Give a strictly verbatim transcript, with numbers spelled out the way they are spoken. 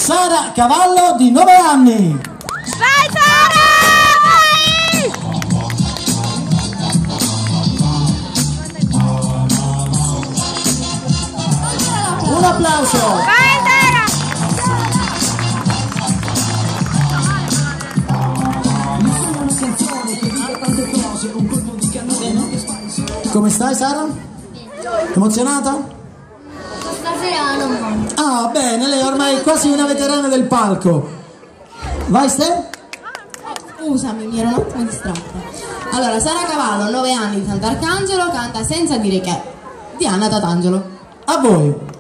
Sara Cavallo di nove anni. Vai Sara! Vai! Un applauso. Vai Sara! Come stai Sara? Emozionata? Stasera non voglio. Ah bene, lei ormai è quasi una veterana del palco. Vai Ste? Scusami, mi ero un attimo distratta. Allora, Sara Cavallo, nove anni di Sant'Arcangelo, canta Senza dire che, di Anna Tatangelo. A voi.